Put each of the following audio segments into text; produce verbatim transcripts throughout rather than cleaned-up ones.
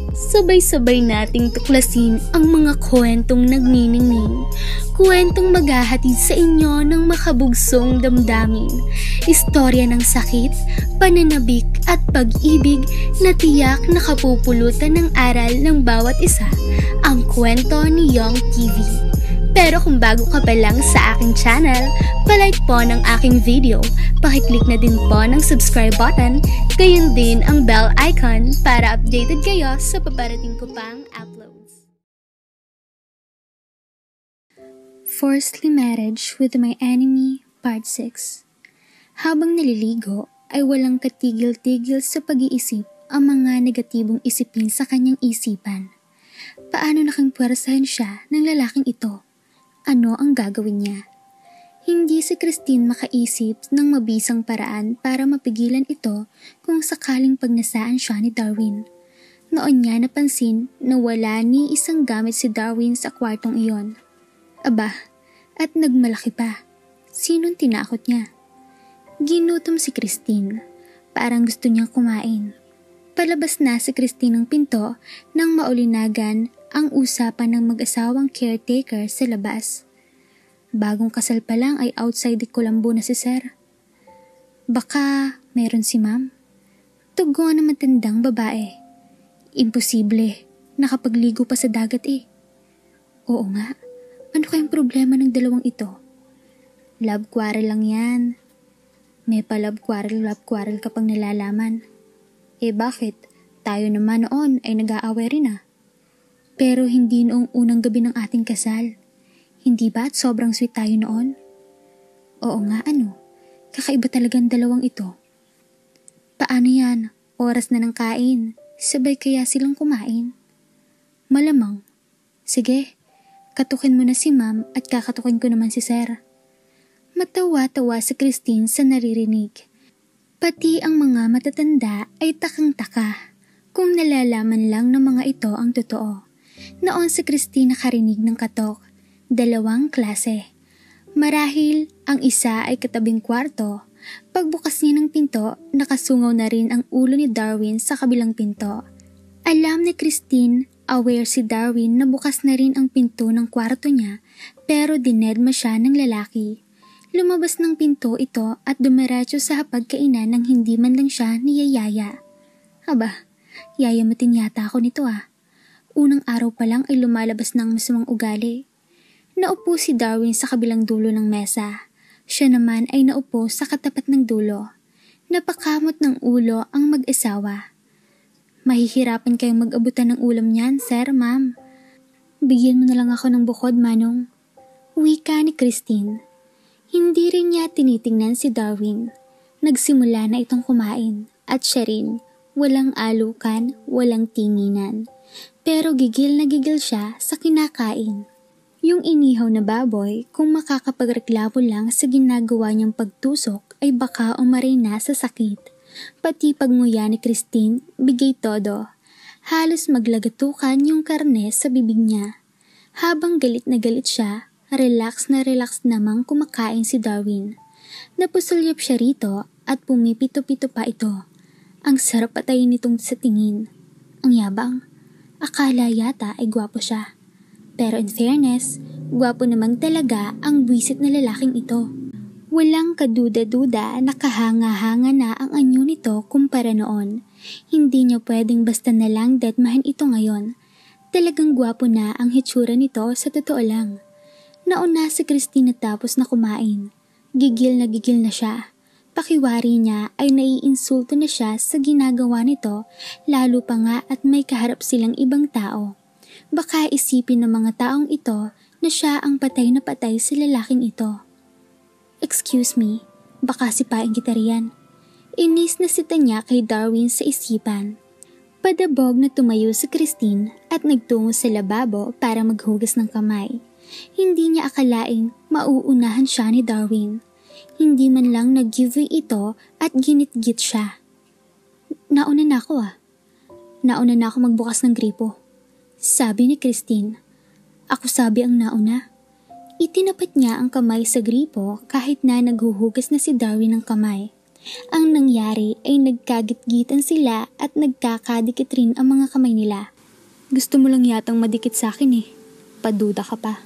Sabay-sabay nating tuklasin ang mga kwentong nagniningning. Kwentong maghahatid sa inyo ng makabugsong damdamin. Istorya ng sakit, pananabik at pag-ibig na tiyak nakapupulutan ng aral ng bawat isa. Ang kwento ni Young T V. Pero kung bago ka pa lang sa aking channel, palike po ng aking video, pakiclick na din po ng subscribe button, gayon din ang bell icon para updated kayo sa paparating ko pang uploads. Forced Marriage with My Enemy, Part six. Habang naliligo, ay walang katigil-tigil sa pag-iisip ang mga negatibong isipin sa kanyang isipan. Paano naking puwersahan siya ng lalaking ito? Ano ang gagawin niya? Hindi si Christine makaisip ng mabisang paraan para mapigilan ito kung sakaling pagnasaan siya ni Darwin. Noon niya napansin na wala ni isang gamit si Darwin sa kwartong iyon. Aba, at nagmalaki pa. Sinong tinakot niya? Ginutom si Christine. Parang gusto niyang kumain. Palabas na si Christine ng pinto nang maulinagan ang usapan ng mag-asawang caretaker sa labas. Bagong kasal pa lang ay outside di Colombo na si Sir. Baka meron si Ma'am. Tugon na matandang babae. Imposible, nakapagligo pa sa dagat eh. Oo nga, ano kayang problema ng dalawang ito? Love quarrel lang yan. May pa love quarrel, love quarrel ka pang nalalaman. Eh bakit? Tayo naman noon ay nag-aaway rin ah. Pero hindi noong unang gabi ng ating kasal. Hindi ba at sobrang sweet tayo noon? Oo nga ano, kakaiba talagang dalawang ito. Paano yan? Oras na ng kain. Sabay kaya silang kumain? Malamang. Sige, katukin mo na si Ma'am at kakatukin ko naman si Sir. Matawa-tawa si Christine sa naririnig. Pati ang mga matatanda ay takang-taka kung nalalaman lang ng mga ito ang totoo. Noon si Christine nakarinig ng katok, dalawang klase. Marahil ang isa ay katabing kwarto. Pagbukas niya ng pinto, nakasungaw na rin ang ulo ni Darwin sa kabilang pinto. Alam ni Christine, aware si Darwin na bukas na rin ang pinto ng kwarto niya, pero dinedma siya ng lalaki. Lumabas ng pinto ito at dumiretso sa hapagkainan nang hindi man lang siya niyayaya. Aba, yayamatin yata ako nito ah. Unang araw pa lang ay lumalabas ng masamang ugali. Naupo si Darwin sa kabilang dulo ng mesa. Siya naman ay naupo sa katapat ng dulo. Napakamot ng ulo ang mag-asawa. Mahihirapan kayong mag-abutan ng ulam niyan, Sir, Ma'am. Bigyan mo na lang ako ng bukod, Manong. Wika ni Christine. Hindi rin niya tinitingnan si Darwin. Nagsimula na itong kumain at siya rin. Walang alukan, walang tinginan. Pero gigil na gigil siya sa kinakain. Yung inihaw na baboy, kung makakapagreklamo lang sa ginagawa niyang pagtusok, ay baka umaray na sa sakit. Pati pagmuya ni Christine, bigay todo. Halos maglagatukan yung karne sa bibig niya. Habang galit na galit siya, relax na relax namang kumakain si Darwin. Napusulyap siya rito at pumipito-pito pa ito. Ang sarap patayin nitong sa tingin. Ang yabang. Akala yata ay gwapo siya. Pero in fairness, gwapo naman talaga ang buwisit na lalaking ito. Walang kaduda-duda na kahanga-hanga na ang anyo nito kumpara noon. Hindi niya pwedeng basta na lang detmahan ito ngayon. Talagang gwapo na ang hitsura nito sa totoo lang. Nauna si Christine tapos na kumain. Gigil na gigil na siya. Pakiwari niya ay naiinsulto na siya sa ginagawa nito, lalo pa nga at may kaharap silang ibang tao. Baka isipin ng mga taong ito na siya ang patay na patay sa lalaking ito. Excuse me, baka sipain kita riyan. Inis na sita niya kay Darwin sa isipan. Padabog na tumayo si Christine at nagtungo sa lababo para maghugas ng kamay. Hindi niya akalaing mauunahan siya ni Darwin. Hindi man lang nag-giveaway ito at ginit-git siya. Nauna na ako ah. Nauna na ako magbukas ng gripo. Sabi ni Christine. Ako sabi ang nauna. Itinapat niya ang kamay sa gripo kahit na naghuhugas na si Darwin ng kamay. Ang nangyari ay nagkagit-gitan sila at nagkakadikit rin ang mga kamay nila. Gusto mo lang yatang madikit sa akin eh. Paduda ka pa.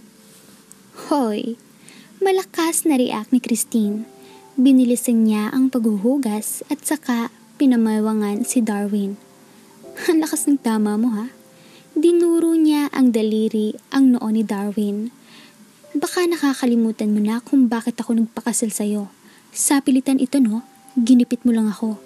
Hoy, malakas na react ni Christine. Binilisan niya ang paghuhugas at saka pinamawangan si Darwin. Ang lakas ng tama mo ha. Dinuro niya ang daliri ang noo ni Darwin. Baka nakakalimutan mo na kung bakit ako nagpakasal sa'yo. Sa pilitan ito no, ginipit mo lang ako.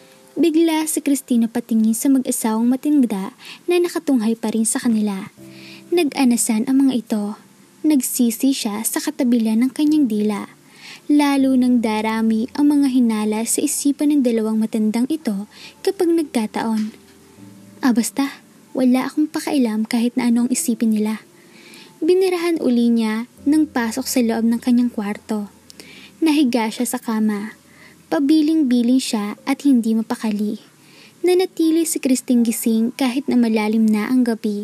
Bigla si Christina patingin sa mag-asawang matinda na nakatunghay pa rin sa kanila. Nag-anasan ang mga ito. Nagsisi siya sa katabilan ng kanyang dila. Lalo nang darami ang mga hinala sa isipan ng dalawang matandang ito kapag nagkataon. Ah basta, wala akong pakailam kahit na anong isipin nila. Binirahan uli niya ng pasok sa loob ng kanyang kwarto. Nahiga siya sa kama. Pabiling-biling siya at hindi mapakali. Nanatili si Christine gising kahit na malalim na ang gabi.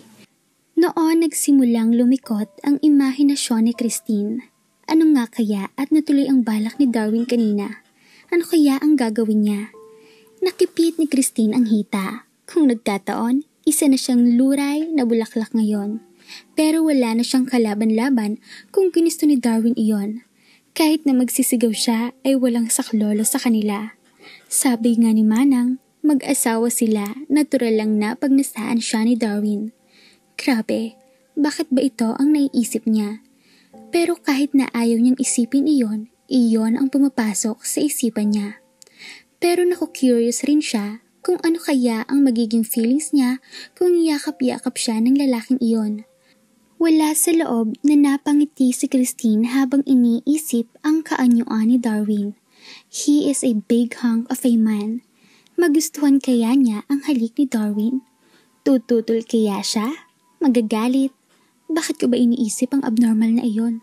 Noon nagsimulang lumikot ang imahinasyon ni Christine. Ano nga kaya at natuloy ang balak ni Darwin kanina? Ano kaya ang gagawin niya? Nakipit ni Christine ang hita. Kung nagkataon, isa na siyang luray na bulaklak ngayon. Pero wala na siyang kalaban-laban kung ginusto ni Darwin iyon. Kahit na magsisigaw siya ay walang saklolo sa kanila. Sabi nga ni Manang, mag-asawa sila, natural lang na pag nasaan siya ni Darwin. Grabe, bakit ba ito ang naiisip niya? Pero kahit na ayaw niyang isipin iyon, iyon ang pumapasok sa isipan niya. Pero naku-curious rin siya kung ano kaya ang magiging feelings niya kung yakap-yakap siya ng lalaking iyon. Wala sa loob na napangiti si Christine habang iniisip ang kaanyuan ni Darwin. He is a big hunk of a man. Magustuhan kaya niya ang halik ni Darwin? Tututol kaya siya? Magagalit? Bakit ko ba iniisip ang abnormal na iyon?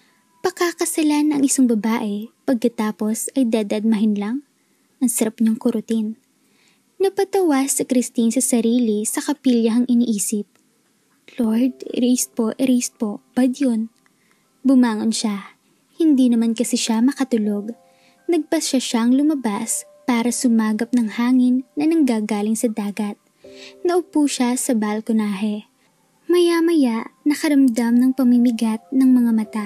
Pakakasalan ang isang babae pagkatapos ay dadadmahin lang? Ang sarap niyang kurutin. Napatawa si Christine sa sarili sa kapilyahang iniisip. Lord, erased po, erased po, bad yun. Bumangon siya. Hindi naman kasi siya makatulog. Nagpasya siyang lumabas para sumagap ng hangin na nanggagaling sa dagat. Naupo siya sa balkonahe. Maya-maya, nakaramdam ng pamimigat ng mga mata.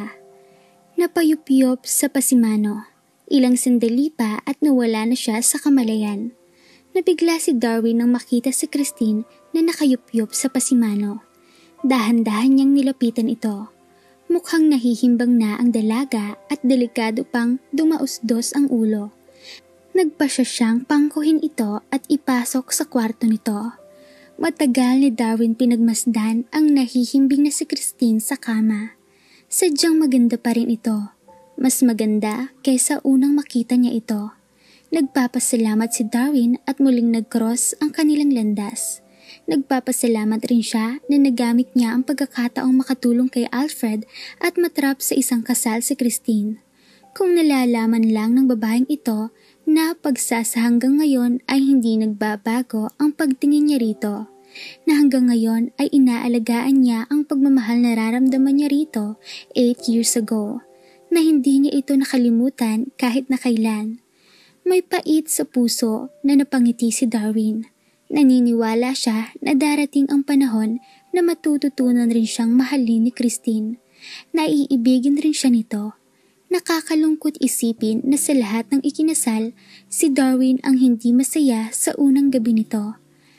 Napayupyop sa pasimano. Ilang sandali pa at nawala na siya sa kamalayan. Nabigla si Darwin nang makita si Christine na nakayupyop sa pasimano. Dahan-dahan niyang nilapitan ito. Mukhang nahihimbang na ang dalaga at delikado pang dumausdos ang ulo. Nagpasya siyang pangkuhin ito at ipasok sa kwarto nito. Matagal ni Darwin pinagmasdan ang nahihimbing na si Christine sa kama. Sadyang maganda pa rin ito. Mas maganda kaysa unang makita niya ito. Nagpapasalamat si Darwin at muling nag-cross ang kanilang landas. Nagpapasalamat rin siya na nagamit niya ang pagkakataong makatulong kay Alfred at matrap sa isang kasal si Christine. Kung nalalaman lang ng babaeng ito na pagsasa hanggang ngayon ay hindi nagbabago ang pagtingin niya rito, na hanggang ngayon ay inaalagaan niya ang pagmamahal na nararamdaman niya rito eight years ago, na hindi niya ito nakalimutan kahit na kailan. May pait sa puso na napangiti si Darwin. Naniniwala siya na darating ang panahon na matututunan rin siyang mahalin ni Christine. Naiibigin rin siya nito. Nakakalungkot isipin na sa lahat ng ikinasal, si Darwin ang hindi masaya sa unang gabi nito.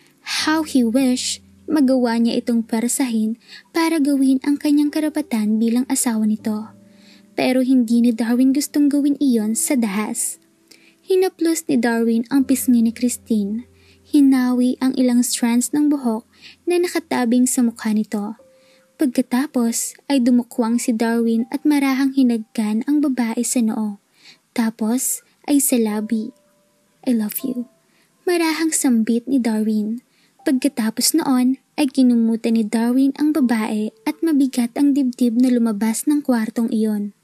How he wish magawa niya itong parasahin para gawin ang kanyang karapatan bilang asawa nito. Pero hindi ni Darwin gustong gawin iyon sa dahas. Hinaplos ni Darwin ang pisngi ni Christine. Hinawi ang ilang strands ng buhok na nakatabing sa mukha nito. Pagkatapos ay dumukwang si Darwin at marahang hinagkan ang babae sa noo. Tapos ay sa labi. I love you. Marahang sambit ni Darwin. Pagkatapos noon ay kinumutan ni Darwin ang babae at mabigat ang dibdib na lumabas ng kwartong iyon.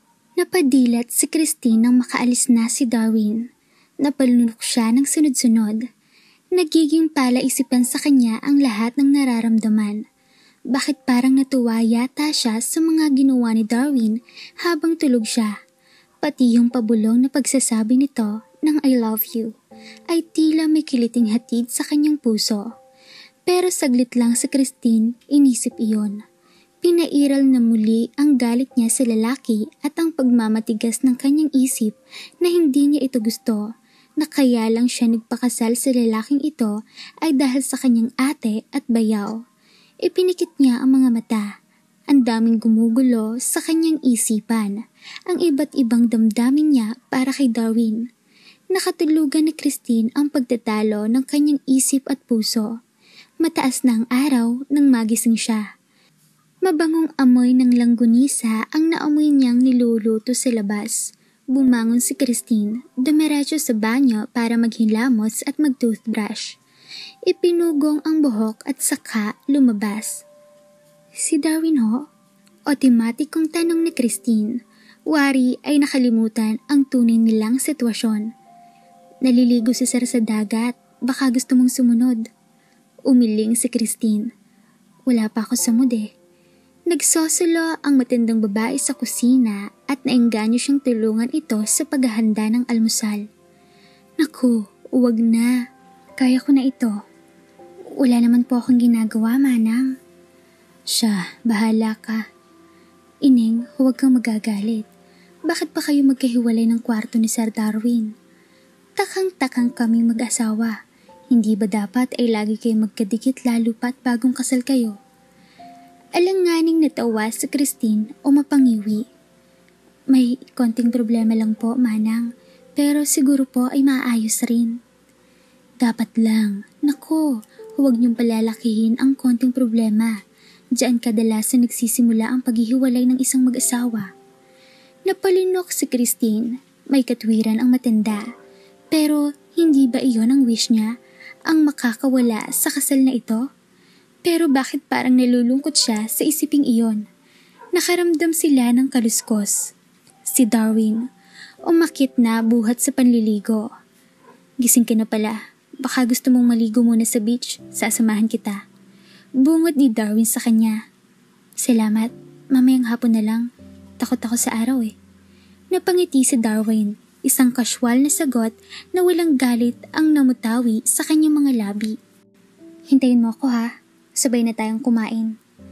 Napadilat si Christine nang makaalis na si Darwin. Napalunok siya ng sunod-sunod. Nagiging palaisipan sa kanya ang lahat ng nararamdaman. Bakit parang natuwa yata siya sa mga ginawa ni Darwin habang tulog siya? Pati yung pabulong na pagsasabi nito ng I love you ay tila may kiliting hatid sa kanyang puso. Pero saglit lang si Christine inisip iyon. Pinairal na muli ang galit niya sa lalaki at ang pagmamatigas ng kanyang isip na hindi niya ito gusto, na kaya lang siya nagpakasal sa lalaking ito ay dahil sa kanyang ate at bayaw. Ipinikit niya ang mga mata. Ang daming gumugulo sa kanyang isipan, ang iba't ibang damdamin niya para kay Darwin. Nakatulugan ni Christine ang pagtatalo ng kanyang isip at puso. Mataas na ang araw nang magising siya. Mabangong amoy ng langgunisa ang naamoy niyang niluluto sa labas. Bumangon si Christine, dumiretso sa banyo para maghilamos at mag-toothbrush. Ipinugong ang buhok at saka lumabas. Si Darwin ho? Otomatikong tanong ni Christine. Wari ay nakalimutan ang tunay nilang sitwasyon. Naliligo si Sir sa dagat, baka gusto mong sumunod. Umiling si Christine. Wala pa ako sa mood eh. Nagsosolo ang matandang babae sa kusina at naengganyo siyang tulungan ito sa paghahanda ng almusal. Naku, huwag na. Kaya ko na ito. Wala naman po akong ginagawa, manang. Siya, bahala ka. Ining, huwag kang magagalit. Bakit pa kayo magkahiwalay ng kwarto ni Sir Darwin? Takang-takang kaming mag-asawa. Hindi ba dapat ay lagi kayo magkadikit lalo pat bagong kasal kayo? Alanganing natawa si Christine o mapangiwi. May konting problema lang po, manang, pero siguro po ay maayos rin. Dapat lang. Nako, huwag niyong palalakihin ang konting problema. Diyan kadalasan nagsisimula ang paghihiwalay ng isang mag-asawa. Napalinok si Christine. May katwiran ang matanda. Pero hindi ba iyon ang wish niya? Ang makakawala sa kasal na ito? Pero bakit parang nalulungkot siya sa isiping iyon? Nakaramdam sila ng kaluskos. Si Darwin, umakit na buhat sa panliligo. Gising ka na pala. Baka gusto mong maligo muna sa beach. Sasamahan kita. Bungod ni Darwin sa kanya. Salamat, mamayang hapon na lang. Takot ako sa araw eh. Napangiti si Darwin, isang kasyual na sagot na walang galit ang namutawi sa kanyang mga labi. Hintayin mo ako ha, sabay na tayong kumain.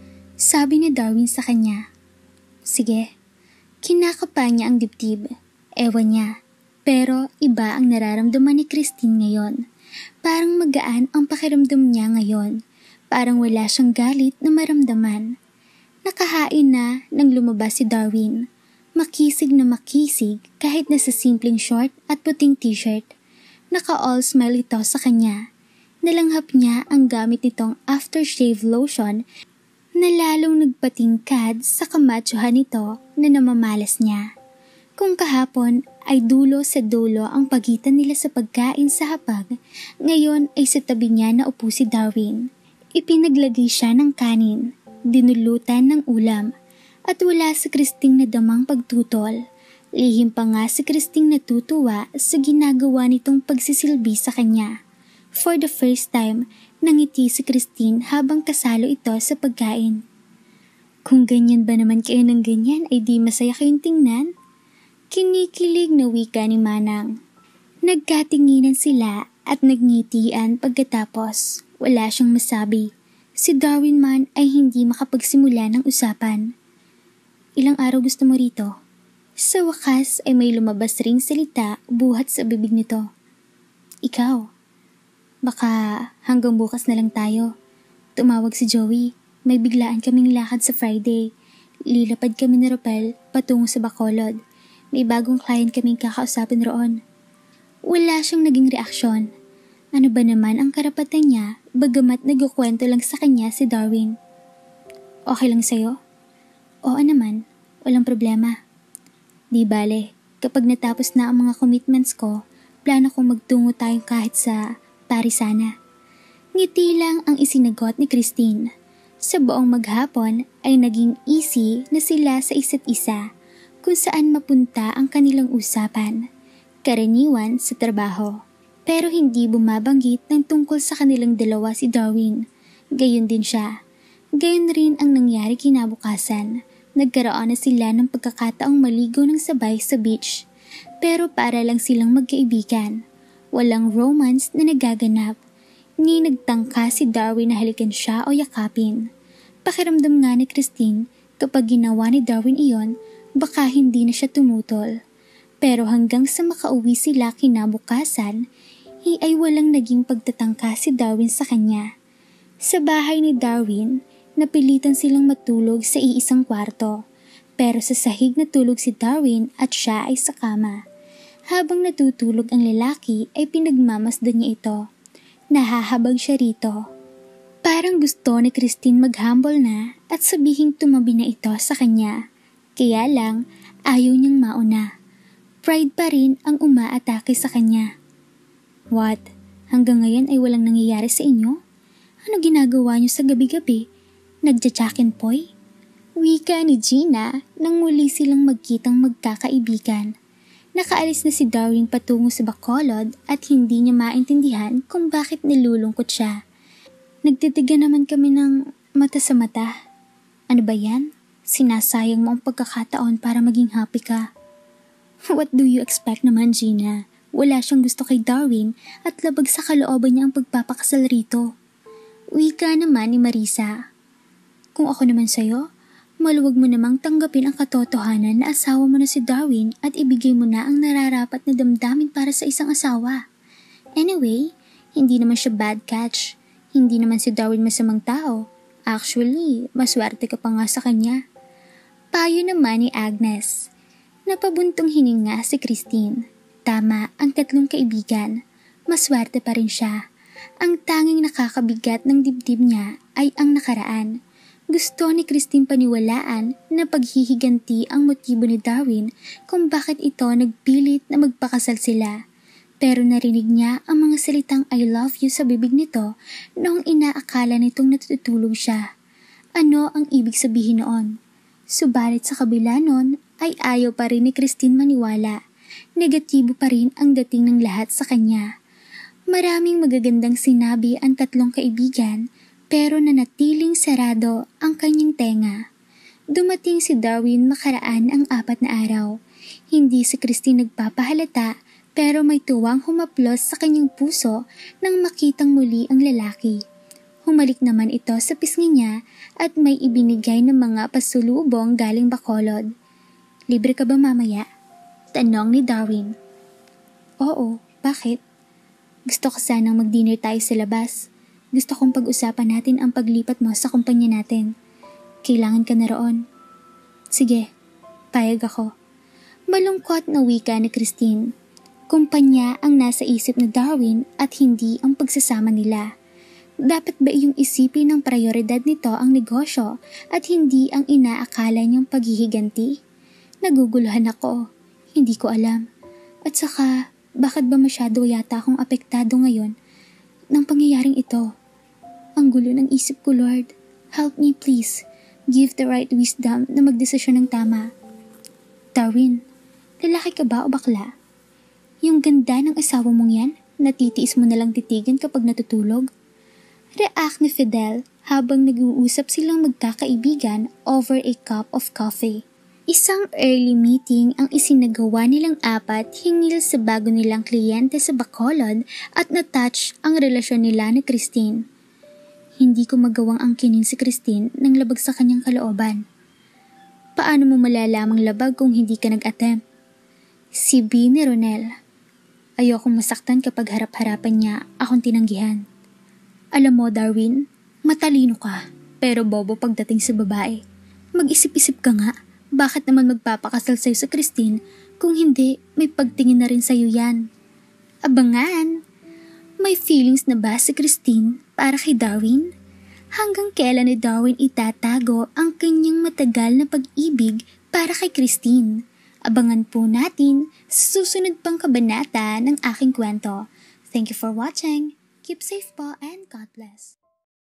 Sabi ni Darwin sa kanya. Sige. Kinakapa niya ang dibdib. Ewan niya. Pero iba ang nararamdaman ni Christine ngayon. Parang magaan ang pakiramdam niya ngayon. Parang wala siyang galit na maramdaman. Nakahain na nang lumabas si Darwin. Makisig na makisig kahit nasa simpleng short at puting t-shirt. Naka-all smile ito sa kanya. Nalanghap niya ang gamit nitong aftershave lotion na lalong nagpatingkad sa kamatsuhan nito na namamalas niya. Kung kahapon ay dulo sa dulo ang pagitan nila sa pagkain sa hapag, ngayon ay sa tabi niya na upo si Darwin. Ipinaglagay siya ng kanin, dinulutan ng ulam, at wala si Christine na damang pagtutol. Lihim pa nga si Christine natutuwa sa ginagawa nitong pagsisilbi sa kanya. For the first time, nangiti si Christine habang kasalo ito sa pagkain. Kung ganyan ba naman kayo ng ganyan ay di masaya kayong tingnan? Kinikilig na wika ni Manang. Nagkatinginan sila at nagngitian pagkatapos. Wala siyang masabi. Si Darwin man ay hindi makapagsimula ng usapan. Ilang araw gusto mo rito? Sa wakas ay may lumabas ring salita buhat sa bibig nito. Ikaw. Baka hanggang bukas na lang tayo. Tumawag si Joey. May biglaan kaming lakad sa Friday. Lilapad kami ni Ropel patungo sa Bacolod. May bagong client kaming kakausapin roon. Wala siyang naging reaksyon. Ano ba naman ang karapatan niya bagamat nagkukwento lang sa kanya si Darwin? Okay lang sa'yo? Oo naman, walang problema. Di bale, kapag natapos na ang mga commitments ko, plano kong magtungo tayo kahit sa Paris sana. Ngiti lang ang isinagot ni Christine. Sa buong maghapon ay naging easy na sila sa isa't isa kung saan mapunta ang kanilang usapan. Karaniwan sa trabaho. Pero hindi bumabanggit ng tungkol sa kanilang dalawa si Darwin. Gayon din siya. Gayon rin ang nangyari kinabukasan. Nagkaroon na sila ng pagkakataong maligo ng sabay sa beach. Pero para lang silang magkaibigan. Walang romance na nagaganap. Ni nagtangka si Darwin na halikan siya o yakapin. Pakiramdam nga ni Christine kapag ginawa ni Darwin iyon, baka hindi na siya tumutol. Pero hanggang sa makauwi sila kinabukasan, hi ay walang naging pagtatangka si Darwin sa kanya. Sa bahay ni Darwin, napilitan silang matulog sa iisang kwarto. Pero sa sahig natulog si Darwin at siya ay sa kama. Habang natutulog ang lalaki ay pinagmamasdan niya ito. Nahahabag siya rito. Parang gusto ni Christine mag-humble na at sabihing tumabi na ito sa kanya. Kaya lang, ayaw niyang mauna. Pride pa rin ang umaatake sa kanya. What? Hanggang ngayon ay walang nangyayari sa inyo? Ano ginagawa niyo sa gabi-gabi? Nagtsatsakin poy? Wika ni Gina nang muli silang magkitang magkakaibigan. Nakaalis na si Darwin patungo sa Bacolod at hindi niya maintindihan kung bakit nilulungkot siya. Nagtitigan naman kami ng mata sa mata. Ano ba yan? Sinasayang mo ang pagkakataon para maging happy ka. What do you expect naman, Gina? Wala siyang gusto kay Darwin at labag sa kalooban niya ang pagpapakasal rito. Wika naman ni Marisa. Kung ako naman sa'yo, maluwag mo namang tanggapin ang katotohanan na asawa mo na si Darwin at ibigay mo na ang nararapat na damdamin para sa isang asawa. Anyway, hindi naman siya bad catch. Hindi naman si Darwin masamang tao. Actually, maswerte ka pa nga sa kanya. Payo naman ni Agnes. Napabuntong hininga si Christine. Tama ang tatlong kaibigan. Maswerte pa rin siya. Ang tanging nakakabigat ng dibdib niya ay ang nakaraan. Gusto ni Christine paniwalaan na paghihiganti ang motibo ni Darwin kung bakit ito nagpilit na magpakasal sila. Pero narinig niya ang mga salitang I love you sa bibig nito noong inaakala nitong natutulog siya. Ano ang ibig sabihin noon? Subalit sa kabila noon ay ayaw pa rin ni Christine maniwala. Negatibo pa rin ang dating ng lahat sa kanya. Maraming magagandang sinabi ang tatlong kaibigan pero nanatiling sarado ang kanyang tenga. Dumating si Darwin makaraan ang apat na araw. Hindi si Christine nagpapahalata pero may tuwang humaplos sa kanyang puso nang makitang muli ang lalaki. Humalik naman ito sa pisngi niya at may ibinigay ng mga pasulubong galing Bacolod. Libre ka ba mamaya? Tanong ni Darwin. Oo, bakit? Gusto ko sanang mag-dinner tayo sa labas. Gusto kong pag-usapan natin ang paglipat mo sa kumpanya natin. Kailangan ka na roon. Sige, payag ako. Malungkot na wika ni Christine. Kumpanya ang nasa isip ni Darwin at hindi ang pagsasama nila. Dapat ba iyong isipin ng prioridad nito ang negosyo at hindi ang inaakala niyang paghihiganti? Naguguluhan ako. Hindi ko alam. At saka, bakit ba masyado yata akong apektado ngayon ng pangyayaring ito? Ang gulo ng isip ko, Lord. Help me please. Give the right wisdom na magdesisyon ng tama. Darwin, lalaki ka ba o bakla? Yung ganda ng asawa mong yan, natitiis mo nalang titigan kapag natutulog? React ni Fidel habang nag-uusap silang magkakaibigan over a cup of coffee. Isang early meeting ang isinagawa nilang apat hinggil sa bago nilang kliyente sa Bacolod at natouch ang relasyon nila ni Christine. Hindi ko magawang angkinin si Christine nang labag sa kanyang kalooban. Paano mo malalamang labag kung hindi ka nag-attempt? Si B ni Ronel. Ayokong masaktan kapag harap-harapan niya akong tinanggihan. Alam mo, Darwin, matalino ka, pero bobo pagdating sa babae. Mag-isip-isip ka nga. Bakit naman magpapakasal sa'yo sa Christine kung hindi may pagtingin na rin sa'yo yan? Abangan! May feelings na ba si Christine para kay Darwin? Hanggang kailan ni Darwin itatago ang kanyang matagal na pag-ibig para kay Christine? Abangan po natin sa susunod pang kabanata ng aking kwento. Thank you for watching. Keep safe po and God bless.